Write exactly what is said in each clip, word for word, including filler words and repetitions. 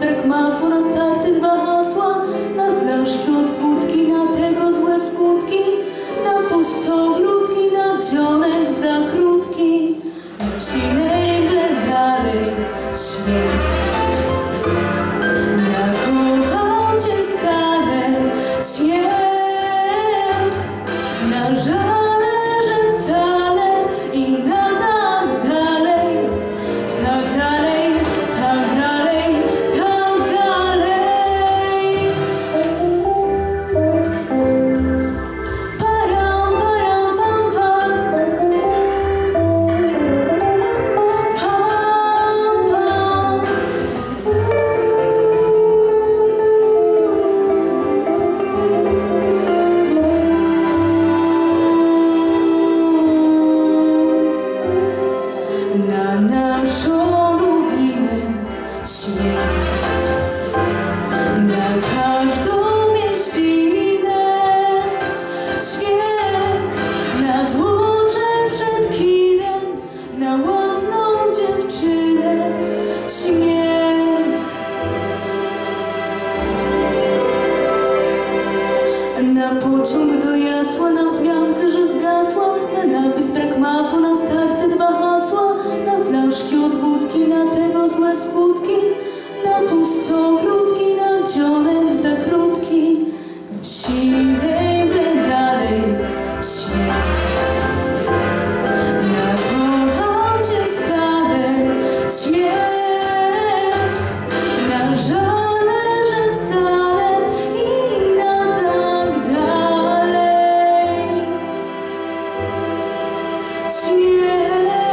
brak masła, na starty dwa hasła, na flaszki od wódki, na tego złe skutki, na pustogródki, na dzionek za krótki, na wsinej mgle dalej śnieg. Ja kocham cię stale, śnieg, na żale, że wcale i na tak dalej, tak dalej, tak dalej, tak dalej. Param, param, pam, pam, pam, pam. Na naszą równinę śnieg, na każdą mieścinę śnieg, nad łożem przed kinem, na ładną dziewczynę śnieg. Na pociąg do Jasła, na wzmiankę, że zgasła, na napis brak masła, na starty dwa hasła, na flaszki od wódki, na tego złe skutki, na pustogródki, na dzionek za krótki, w siwej mgle dalej śnieg. Ja kocham cię stale, śnieg, na żale, że wcale i na tak dalej. Śnieg.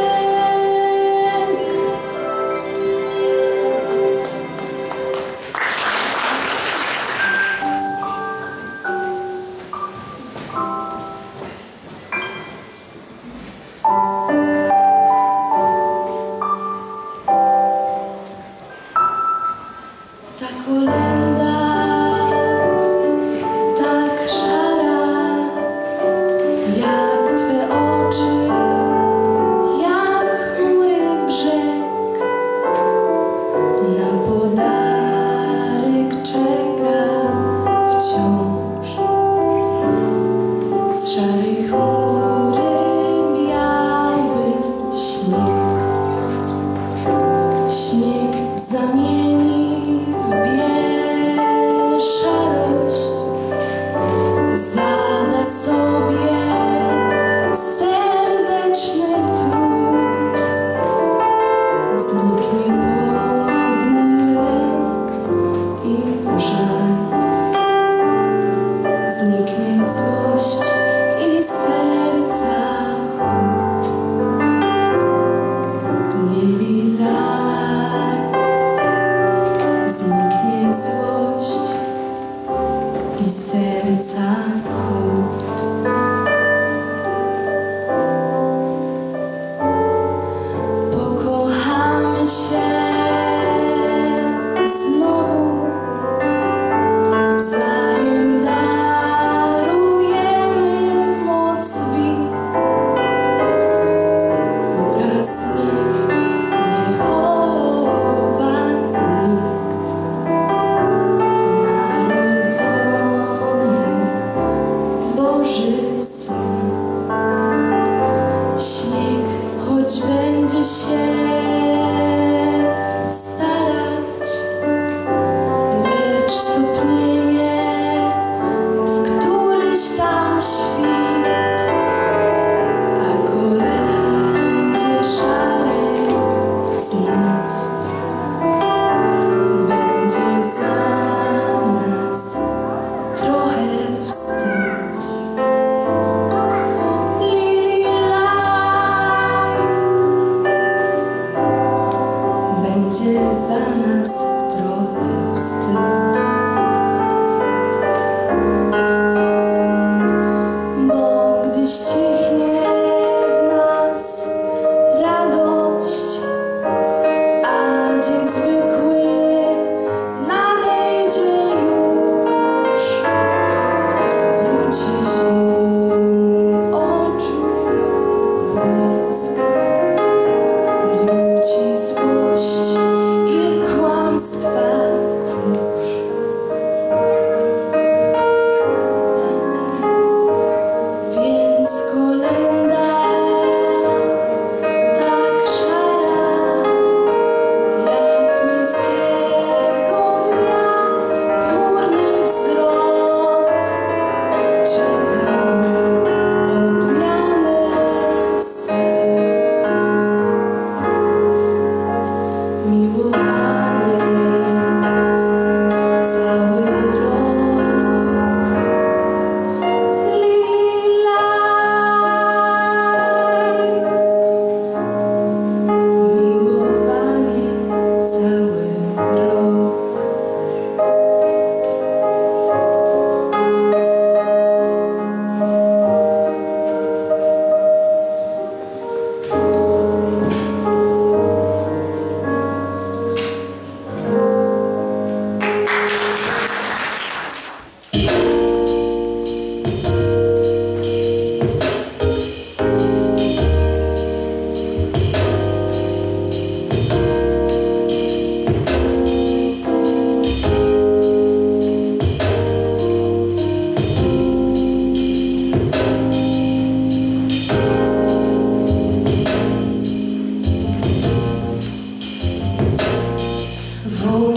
Ta kolenda tak szara, jak twe oczy, jak chmury brzeg. Na podarek czeka wciąż z szarej chmury biały śnieg. Śnieg zamieni w biel.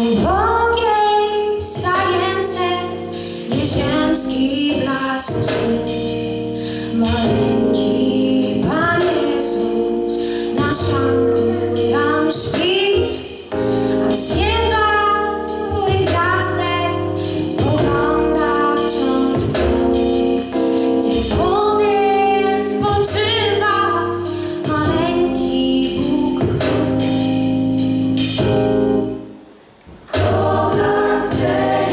ubogiej stające nieziemski blask. Maleńki Pan Jezus na szanku tam śpi, a z nieba rój gwiazdek spogląda wciąż w bok, gdzie człowiek spoczywa maleńki Bóg. Kocham Cię,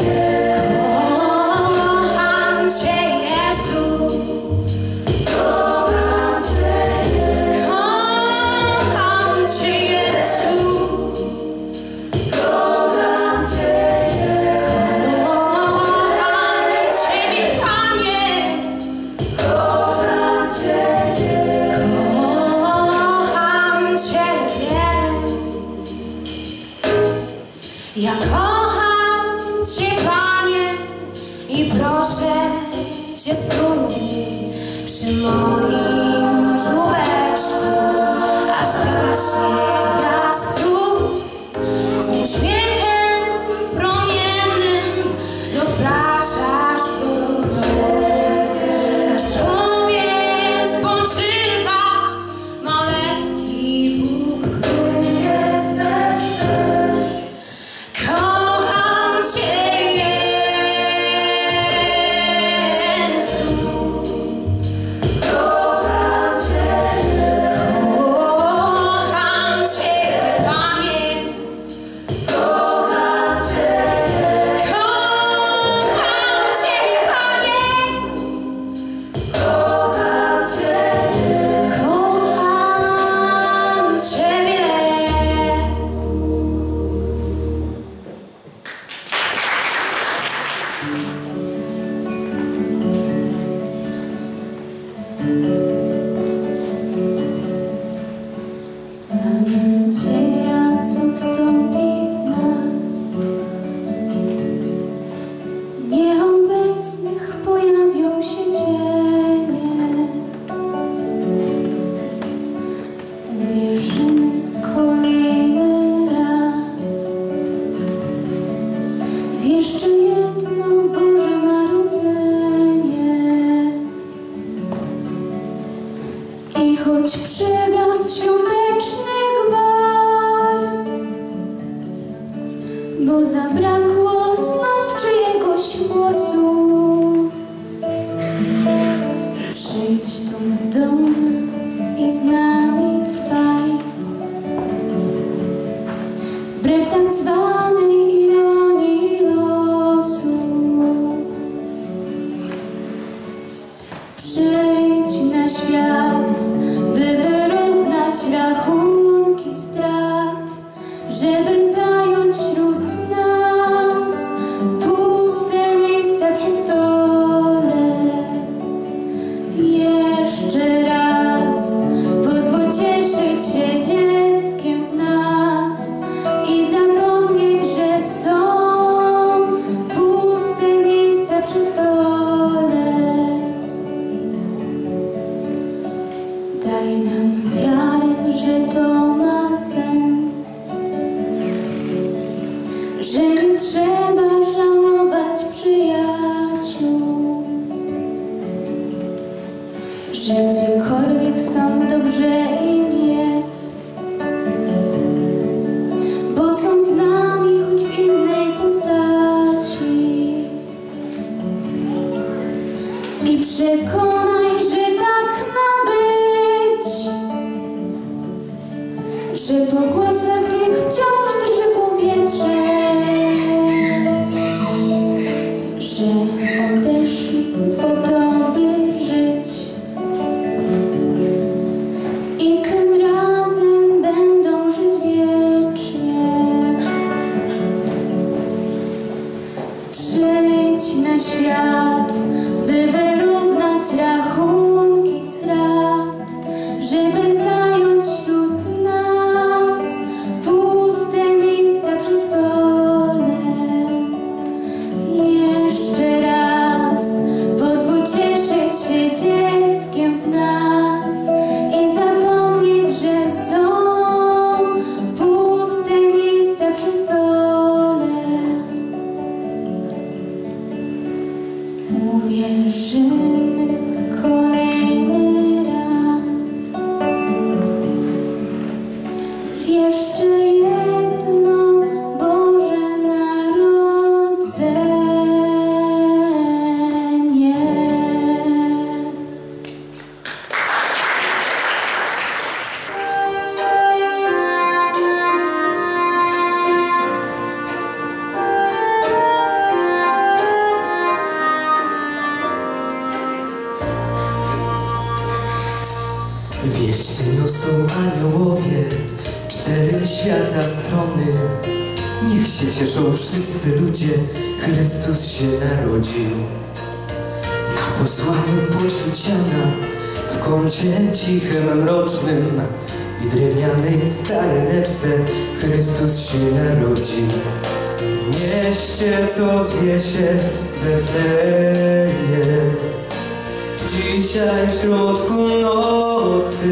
kocham Cię, Jezu. Kocham Cię, kocham Cię, Jezu. Kocham Cię, kocham Ciebie, Panie. Kocham Ciebie, kocham Ciebie. Ja kocham Cię, Panie, i proszę Cię, stój przy moim żółbeczku, aż zgaśnie gwiazdu. Z uśmiechem promiennym rozpraszasz próżnię, aż w Tobie spoczywa maleńki Bóg Król. Jesteś też. Kocham Cię, Jezu. Kocham Cię, kocham Ciebie, Panie. Kocham Cię, kocham Ciebie, Panie. Kocham Cię, kocham Ciebie. A nadzieja, co wstąpi w nas, nieobecnych pojawią się cienie. Wierzymy kolejny raz w jeszcze jedno Boże Narodzenie. I choć przegasł świąteczny gwar, bo zabrakło znów czyjegoś głosu, przyjdź tu do nas i z nami trwaj. Wbrew tak zwanej ironii losu, przyjdź na świat, by wyrównać rachunki strat, żeby zająć wśród nas puste miejsca przy stole. Jeszcze raz pozwól cieszyć się dzieckiem w nas i zapomnieć, że są puste miejsca przy stole. Daj nam wiarę, że to ma sens, że nie trzeba żałować przyjaciół, że gdziekolwiek są, dobrze im jest, bo są z nami, choć w innej postaci. I przekonaj, że tak ma być, że po głosach tych wciąż drży powietrze, że odeszli po to, by żyć i tym razem będą żyć wiecznie. Przyjdź na świat, by wyrównać rachunki strat, żeby zająć wśród nas puste miejsca przy stole. Jeszcze raz pozwól cieszyć się dzieckiem w nas i zapomnieć, że są puste miejsca przy stole. Wierzymy kolejny raz w jeszcze jedno Boże Narodzenie. Wieści niosą aniołowie, cztery świata strony. Niech się cieszą wszyscy ludzie, Chrystus się narodził. Na posłaniu pośród siana, w kącie cichym, mrocznym i drewnianej stajeneczce, Chrystus się narodził. W mieście, co zwie się Betlejem, dzisiaj w środku nocy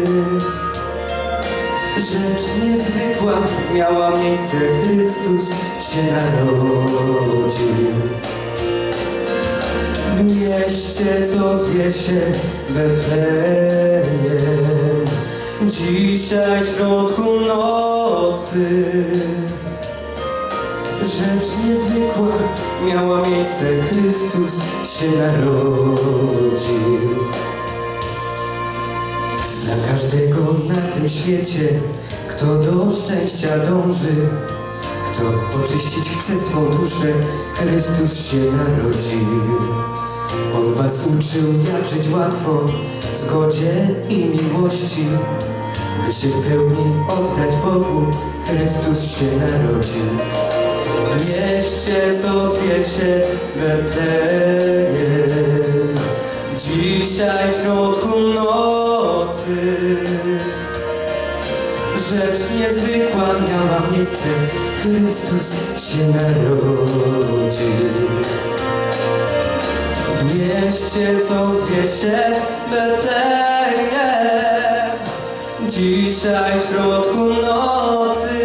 rzecz niezwykła miała miejsce, Chrystus się narodził. W mieście, co zwie się Betlejem, dzisiaj w środku nocy rzecz niezwykła miała miejsce, Chrystus się narodził. Dla każdego na tym świecie, kto do szczęścia dąży, kto oczyścić chce swą duszę, Chrystus się narodził. On was uczył, jak żyć łatwo w zgodzie i miłości, by się w pełni oddać Bogu, Chrystus się narodził. W mieście, co zwie się Betlejem, dzisiaj w środku nocy rzecz niezwykła miała miejsce, Chrystus się narodził. W mieście, co zwie się Betlejem, dzisiaj w środku nocy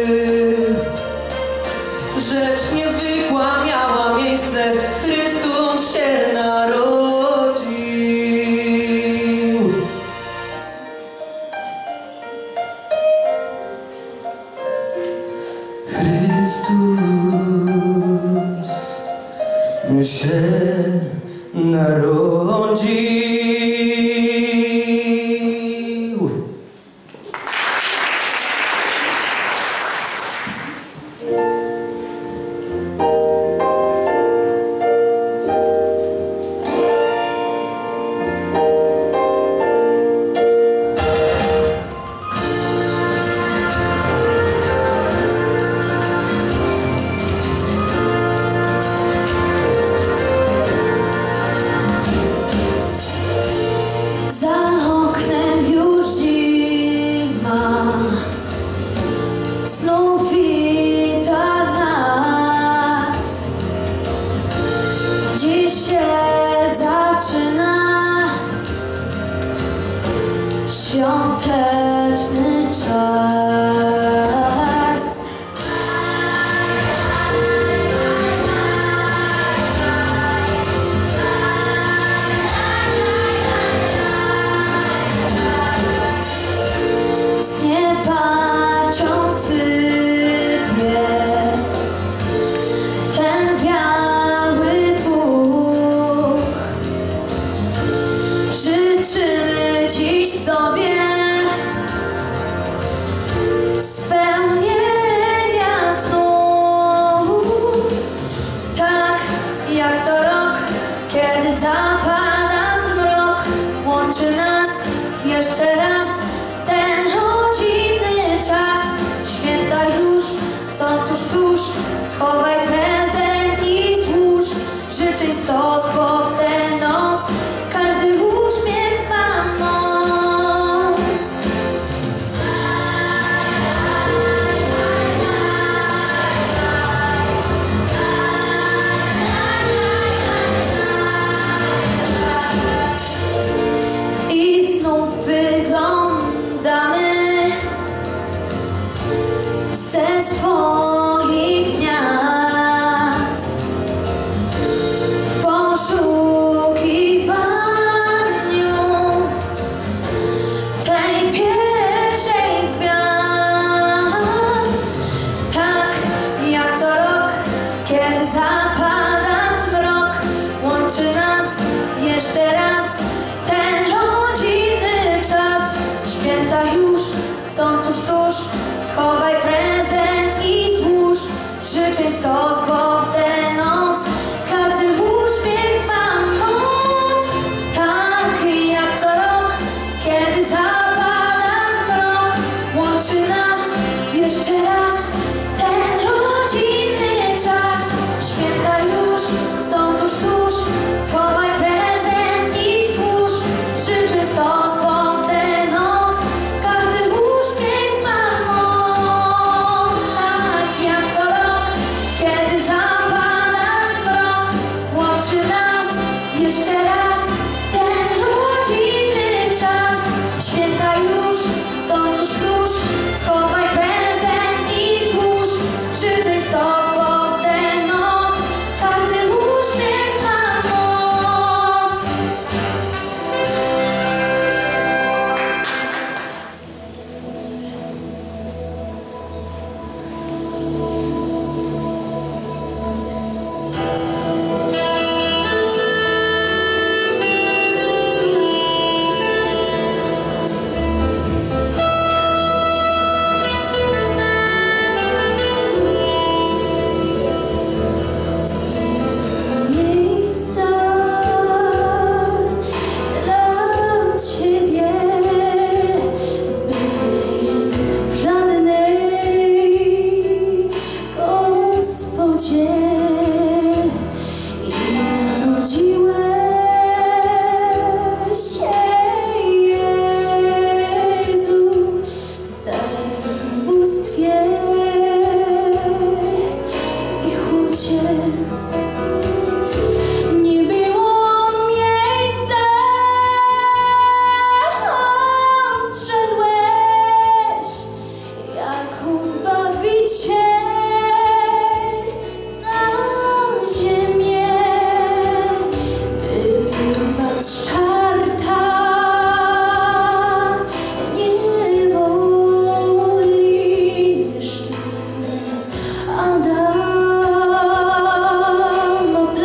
rzecz niezwykła miała miejsce, Chrystus się narodził. Chrystus się narodził. Świąteczny czas. Z nieba wciąż sypie ten biały puch. Życzymy dziś sobie spełnienia snów, tak jak co rok, kiedy zapada zmrok, łączy nas jeszcze raz ten rodzinny czas. Święta już są tuż, tuż, schowaj prezent i złóż życzeń stos, bo w tę noc każdy uśmiech ma moc. I znów wyglądamy ze swoich gniazd. Cię. Nie było miejsca, odszedłeś jako Zbawiciel na ziemię, by wyrwać czarta niewoli nieszczęsnej Adama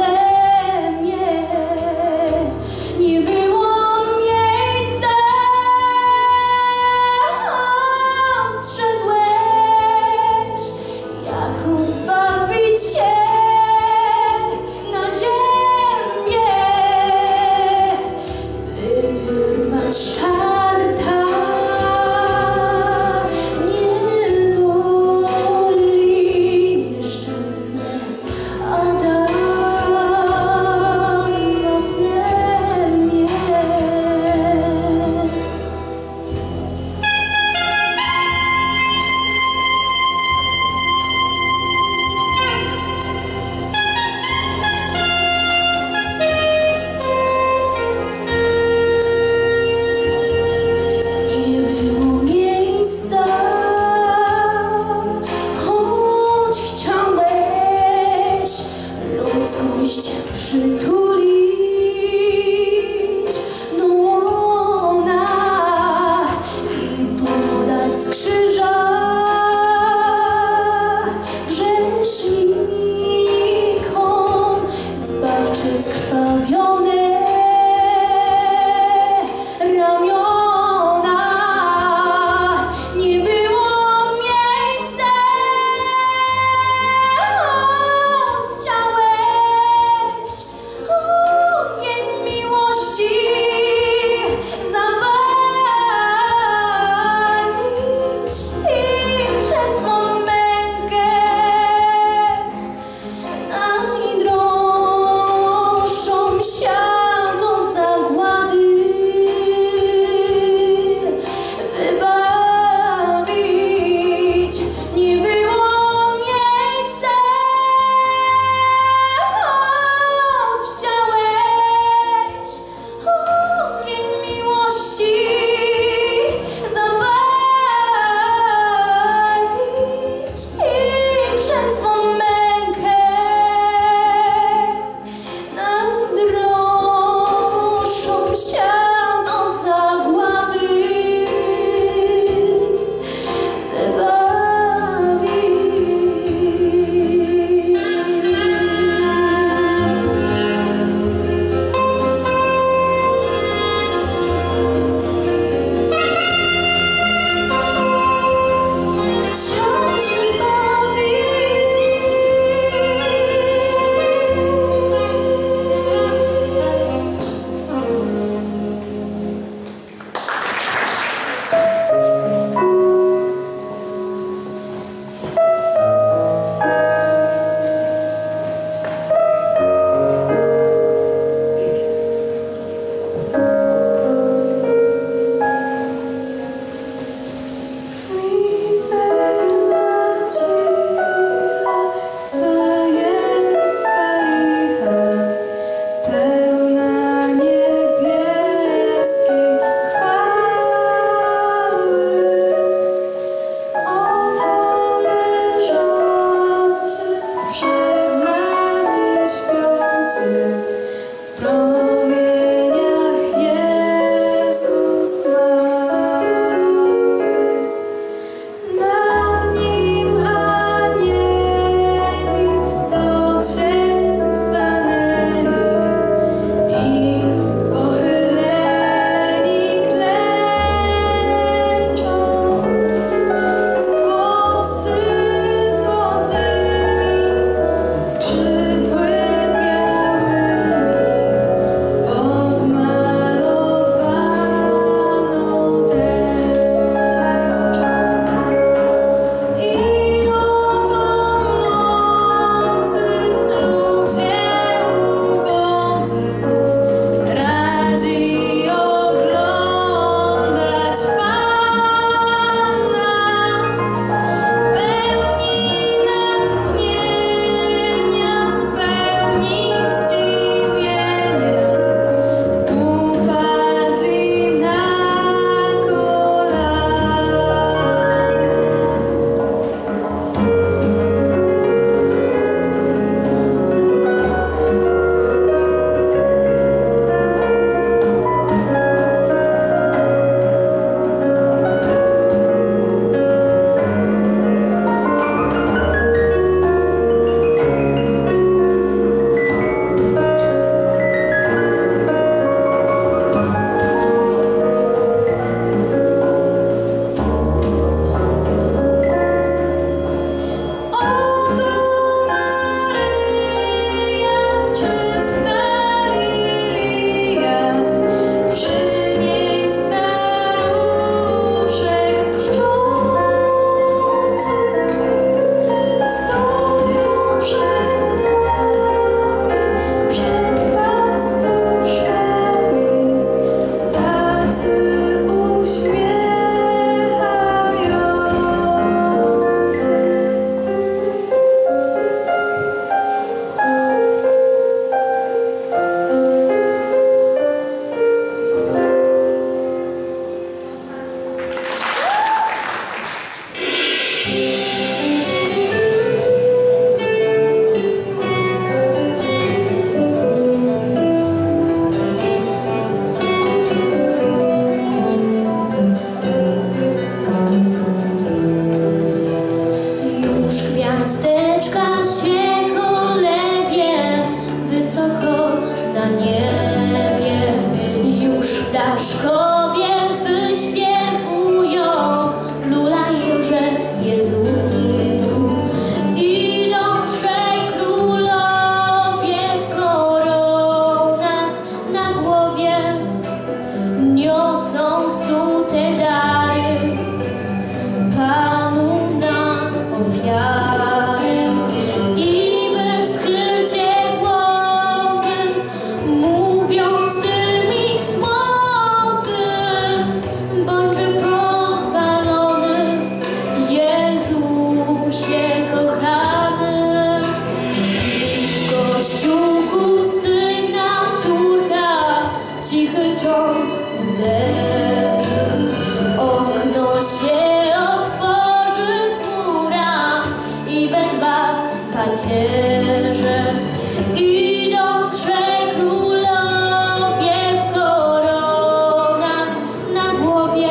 pasterze. Idą trzej królowie w koronach na głowie,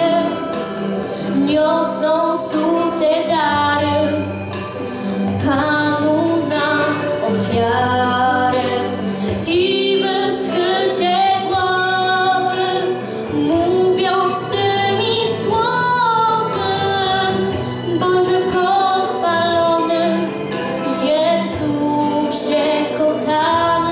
niosą sute dary Panu na ofiarę. I wyschylcie głowy, mówiąc tymi słowy: bądźże pochwalony, Jezusie kochany.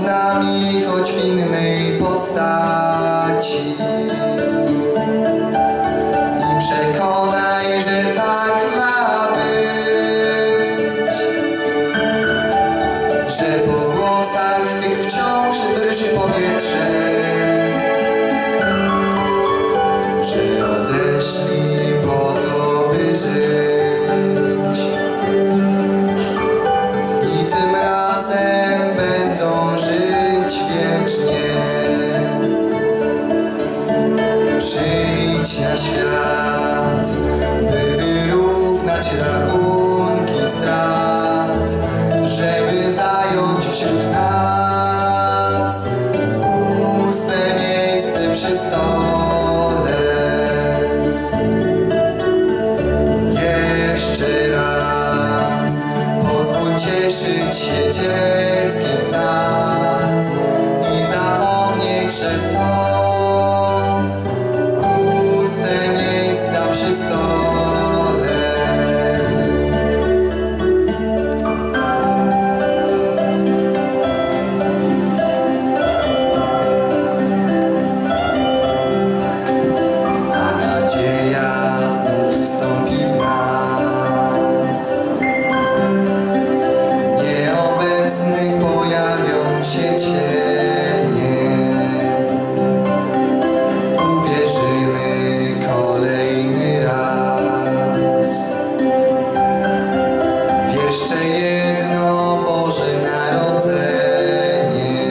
nami, choć w innej postaci. I przekonaj, że tak ma być, że po głosach tych wciąż drży powietrze, że odeszli po to, by żyć. I tym razem będą żyć wiecznie. Przyjdź na świat, by wyrównać rachunki strat, żeby zająć wśród nas puste miejsce przy stole. Jeszcze raz pozwól cieszyć się dzieckiem w nas i zapomnieć, że są puste miejsca przy stole. A nadzieja znów wstąpi w nas. Nieobecnych pojawią się cienie. Uwierzymy kolejny raz w jeszcze jedno Boże Narodzenie.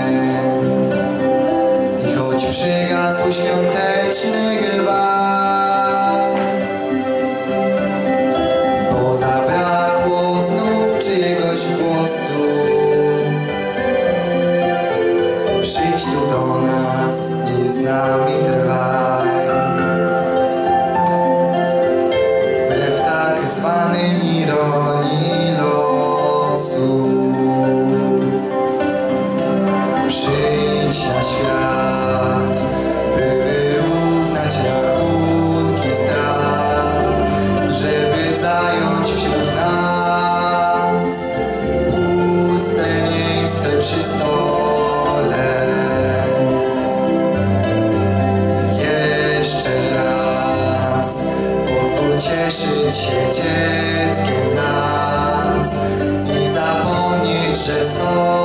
I choć przygasł świąteczny gwar, bo zabrakło znów czyjegoś głosu, przyjdź tu do nas i z nami trwaj. Wbrew tak zwanej ironii losu, przyjdź na świat, by wyrównać rachunki strat, żeby zająć wśród nas puste miejsce przy stole. Jeszcze raz pozwól cieszyć się dzieckiem w nas i zapomnieć, że są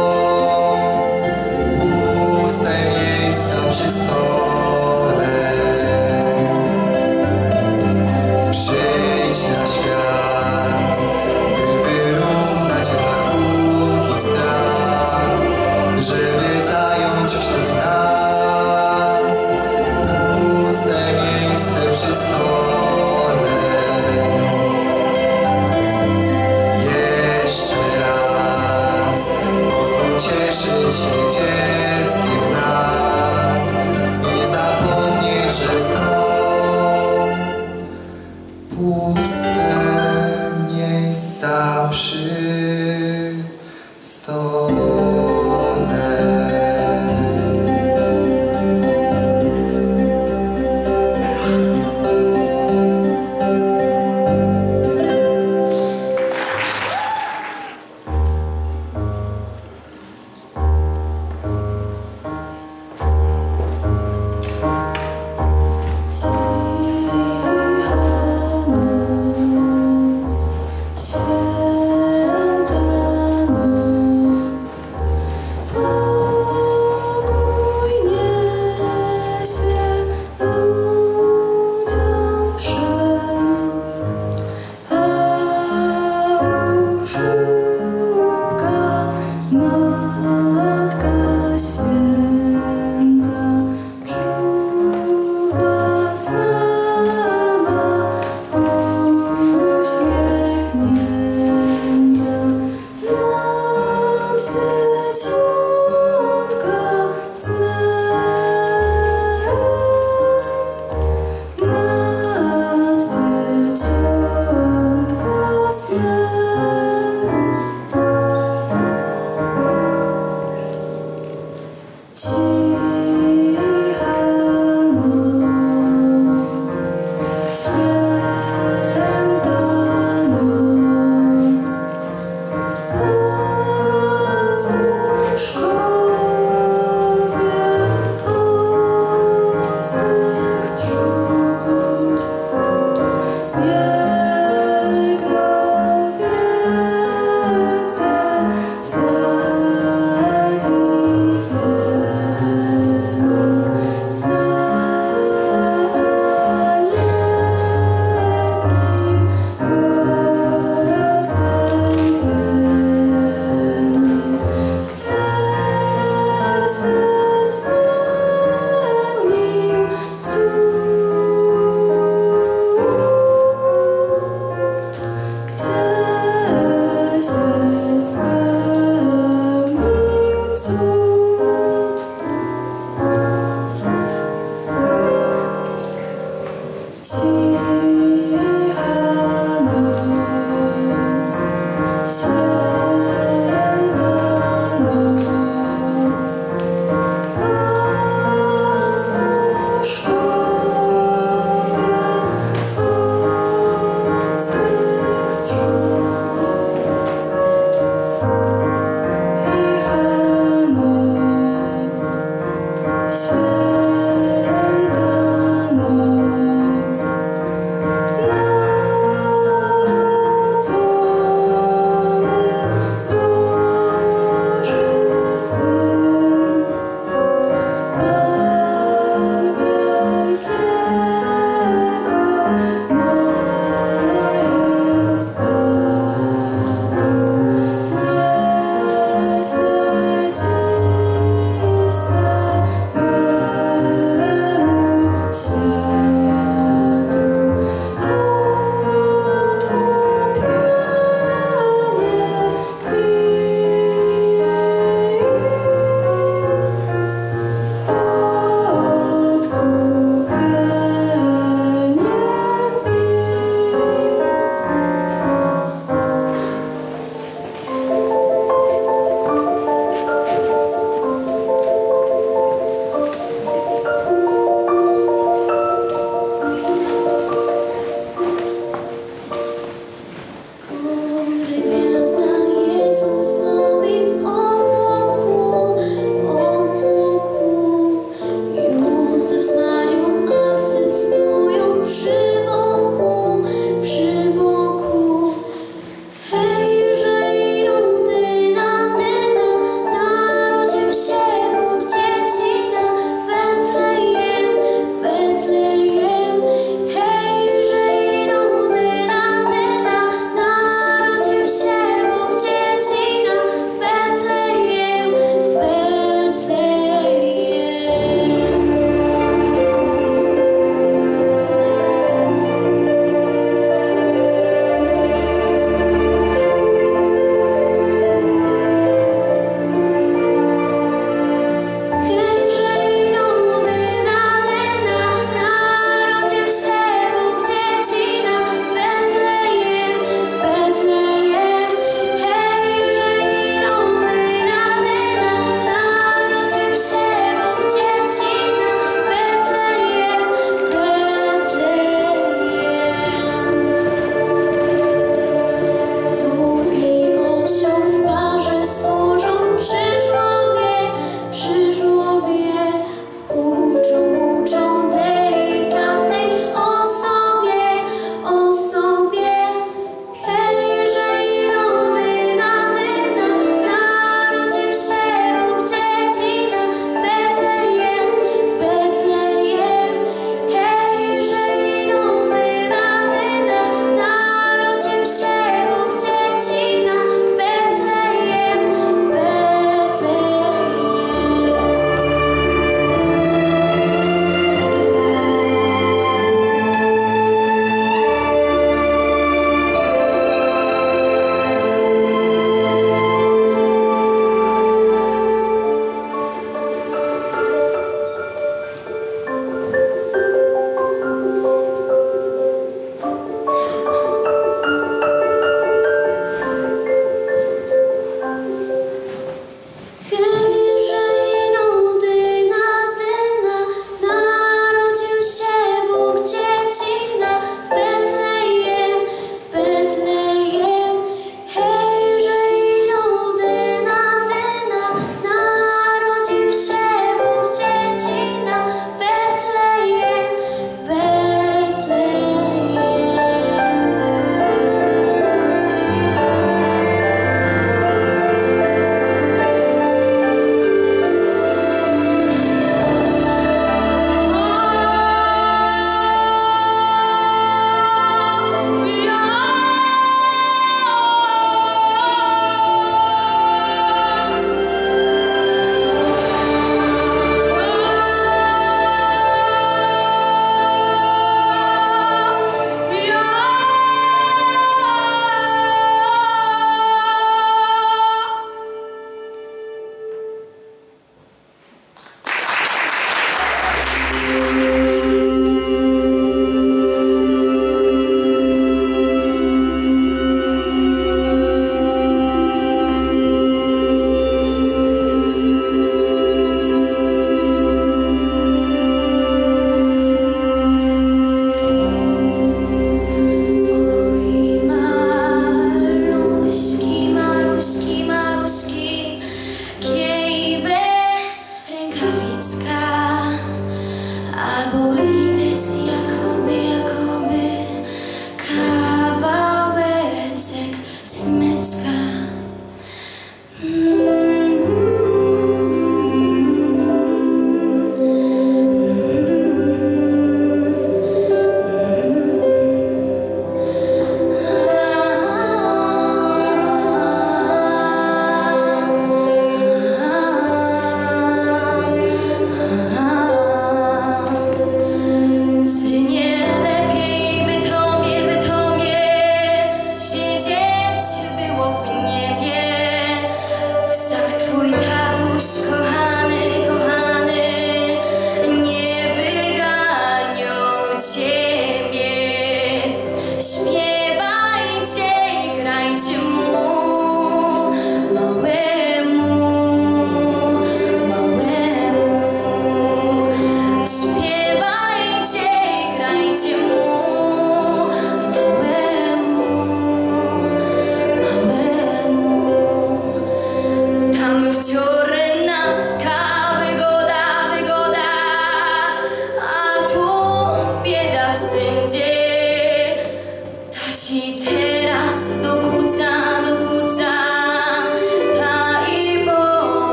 puste miejsca przy stole. Przyjdź na świat, by wyrównać rachunki strat, żeby zająć wśród nas puste miejsce przy stole. Jeszcze raz pozwól cieszyć się dzieckiem w nas i zapomnieć, że są puste miejsca przy stole.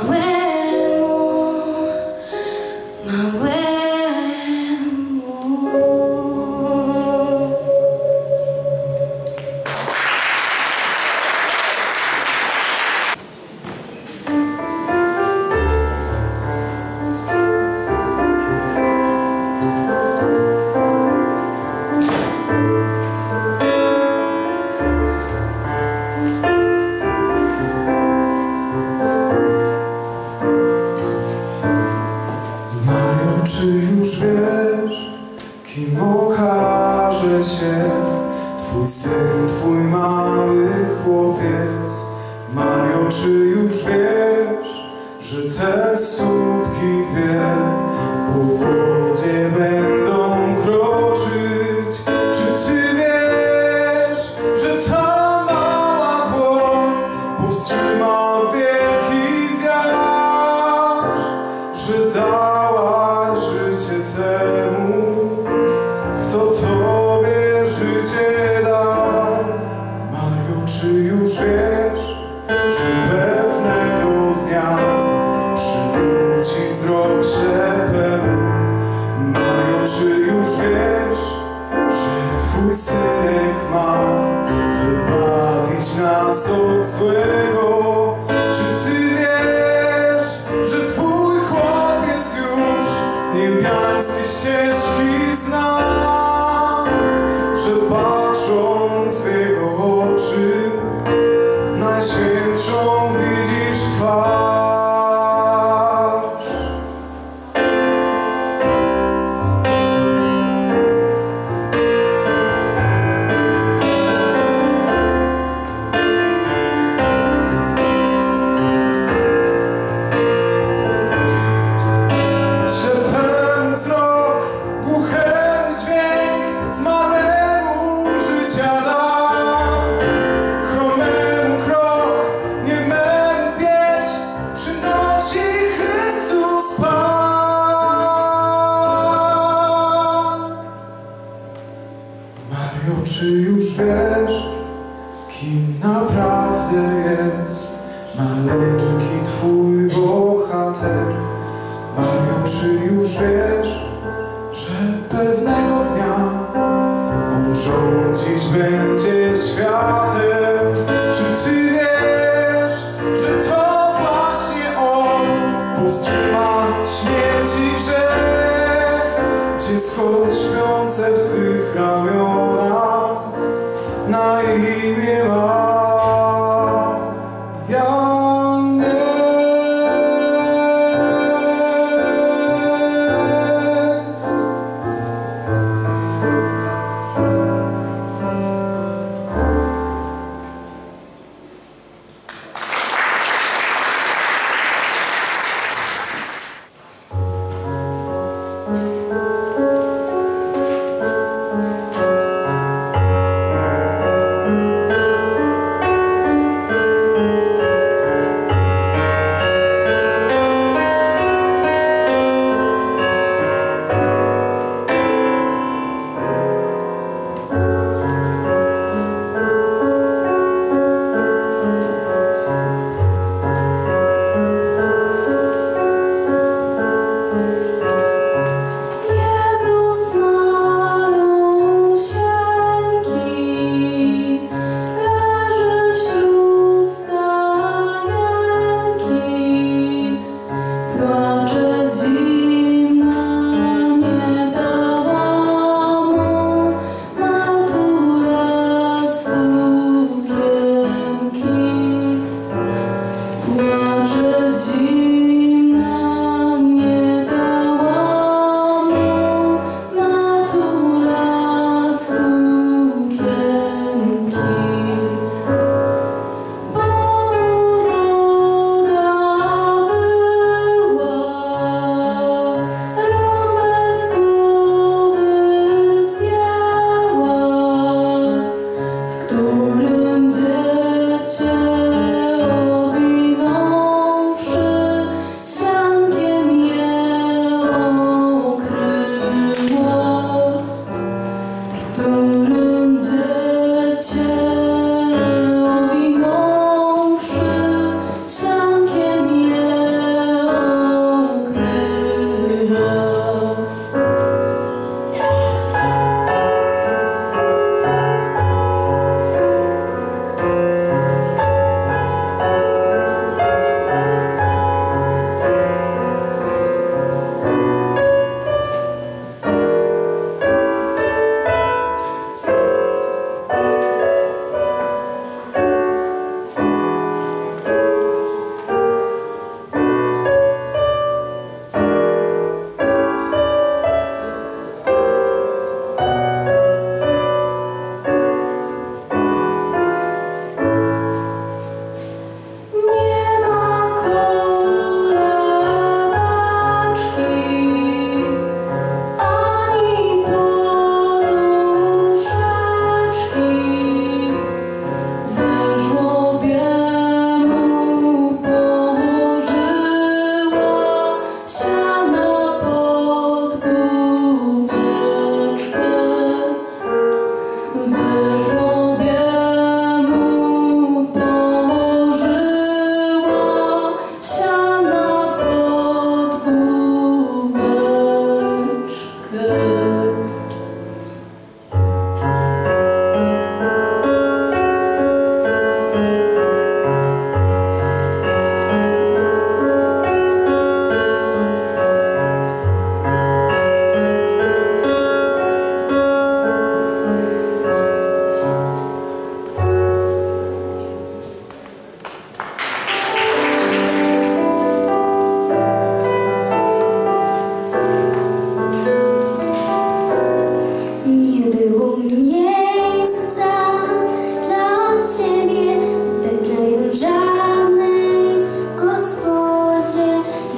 małemu, małemu. Czy już wiesz, kim okaże się Twój syn, Twój mały chłopiec? Mario, czy już wiesz, że te stópki dwie po wodzie będą kroczyć? Czy Ty wiesz, że ta mała dłoń powstrzyma wielki wiatr, że dała życie temu, kto Tobie życie dał? Mario, czy już wiesz, że pewnego dnia przywróci wzrok rzepemu? Mario, czy już wiesz, że Twój synek ma wybawić nas od złego? Czy Ty wiesz, że Twój chłopiec już niebiańskie ścieżki zna, że patrząc w jego oczy najświętszą widzisz twarz? Ślepemu wzrok, głuchemu dźwięk, zmarłemu życia da, chromemu krok, niememu pieśń przynosi Chrystus Pan. Mario, czy już wiesz, kim naprawdę jest maleńki Twój bohater? Mario, czy już wiesz, że pewnego dnia on rządzić będzie światem? Czy Ty wiesz, że to właśnie on powstrzyma śmierć i grzech? Dziecko śpiące w Twych ramionach na imię ma Janek.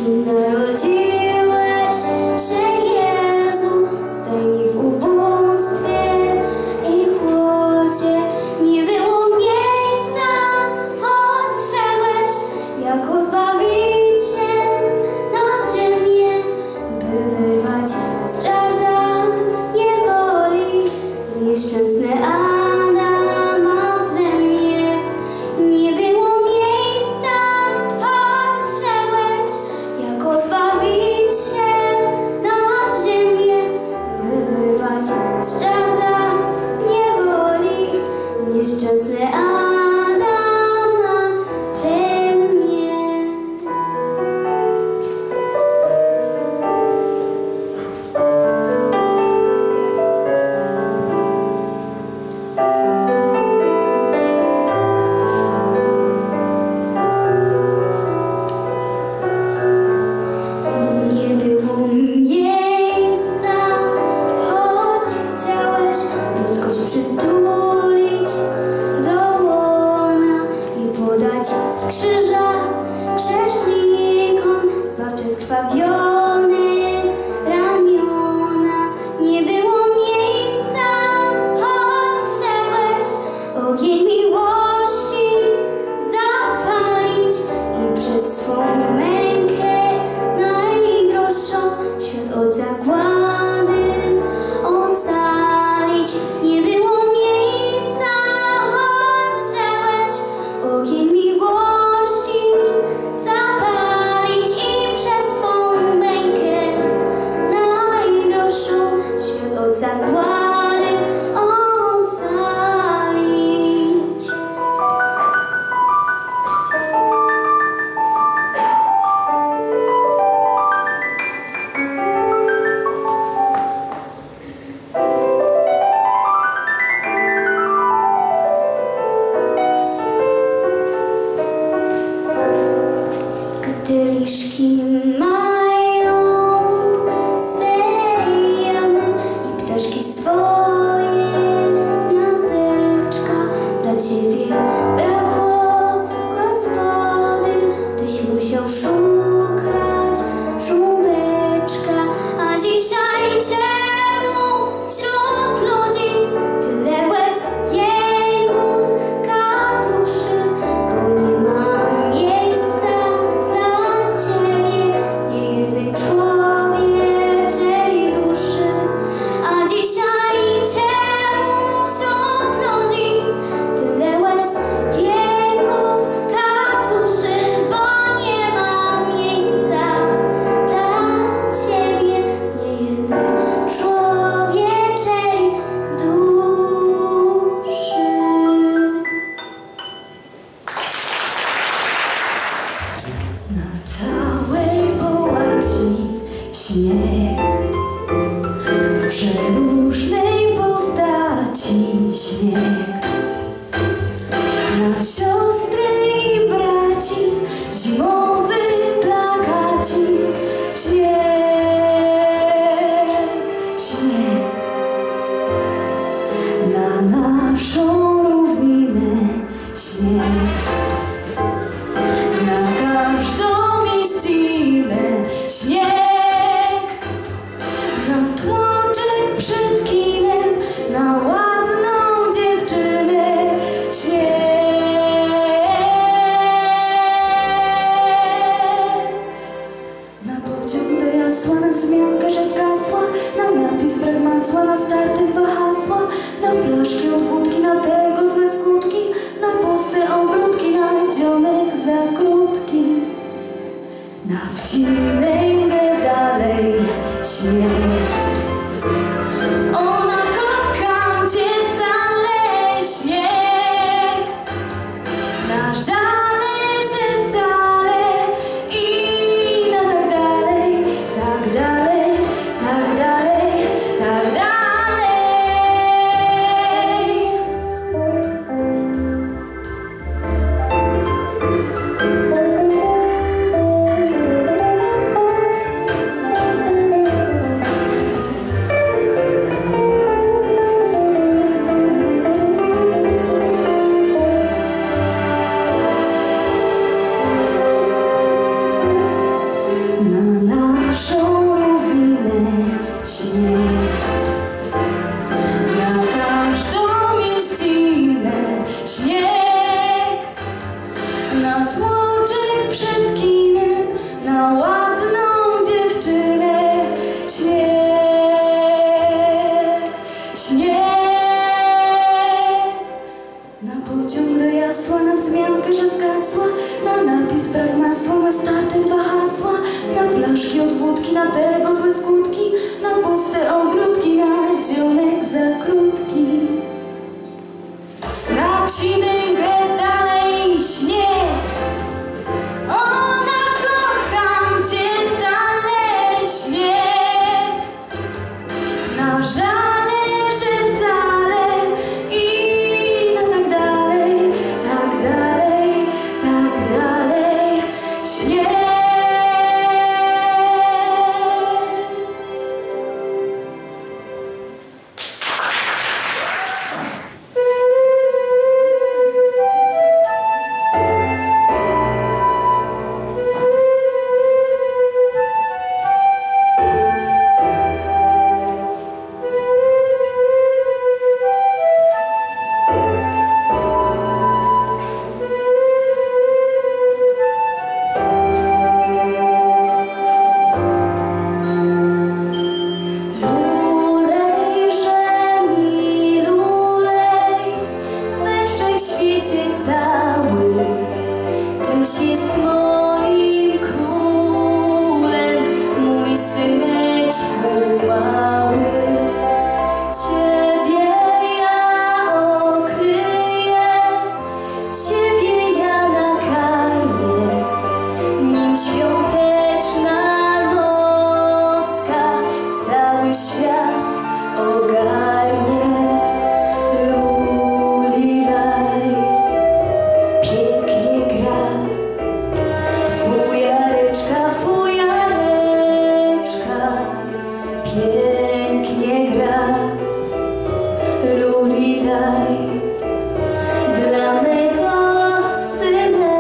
kim narodziłeś się, Jezu, staj mi w ubóstwie i chłodzie. Nie było miejsca, choć szedłeś jako Zbawiciel na ziemię, by wyrwać z czarda niewoli nieszczęsne Adama plemię. Nie było miejsca, choć szedłeś jako Zbawiciel na ziemię, by wyrwać z czarda niewoli nieszczęsne Adama plemię. Nie było miejsca, choć chciałeś ludzkość przytulić do łona i podać z krzyża grzesznikom zbawcze skrwawione ramiona. Nie było miejsca, choć szedłeś ogień miłości zapalić i przez swą mękę najdroższą świat od zagłady ocalić. Nie było miejsca, choć szedłeś ogień miłości zapalić i przez swą mękę najdroższą świat od zagłady ocalić. Gdy liszki mają swe jamy i ptaszki swoje gniazdeczka, dla Ciebie brakło Gospody, Tyś musiał szukać żółbeczka. A dzisiaj czemu wśród ludzi tyle łez, jęków, katuszy, bo nie ma miejsca dla Ciebie, niejednej człowieczej duszy. A dzisiaj czemu wśród ludzi tyle łez, jęków, katuszy, bo nie ma miejsca dla Ciebie, niejednej człowieczej duszy. Na całej połaci śnieg, w przeróżnej postaci śnieg. Na siostry i braci zimowy plakacik. Śnieg, śnieg. Na naszą równinę śnieg. Na każdą mieścinę śnieg. Na tłoczek przed kinem, na ładną dziewczynę śnieg. Na pociąg do Jasła, na wzmiankę, że zgasła, na napis brak masła, na starty dwa hasła, na flaszki od wódki, na tego złe skutki, na puste ogródki, na dzionek za krótki. Na wsinej dalej śnieg. Ona kocham Cię stale śnieg. Na żale, że wcale i na tak dalej, tak dalej, tak dalej, tak dalej. flaszki od wódki, na tego złe skutki, na puste ogródki, na dzionek za krótki. Na wsi dębę dalej śnieg. Ona kocham cię stale śnieg. Na żale, że wcale i na tak dalej, tak dalej, tak dalej śnieg. Pięknie gra Lulilaj dla mego syneczka.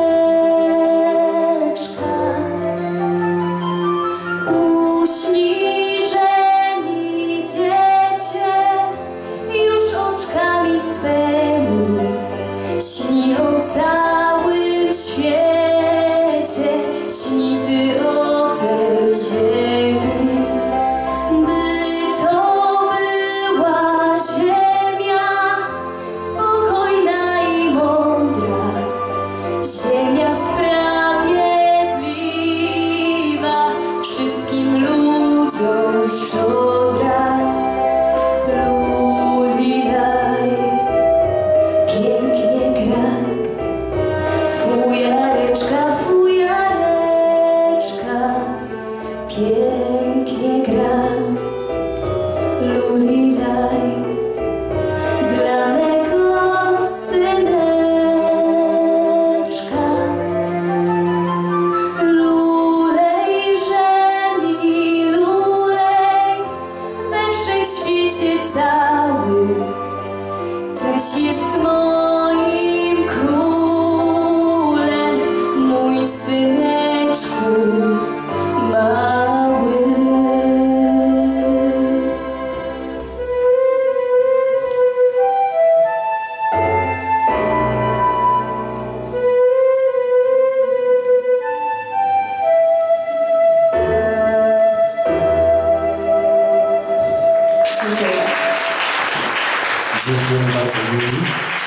Uśnij, że mi dziecię już oczkami swymi śni o całym świecie, śni ty o tej ziemi. Pięknie gra Lulilaj dla mego syneczka. Lulejże mi lulej we wszechświecie całym, tyś jest moim królem, mój syneczku mały. Dziękuję bardzo, Luli.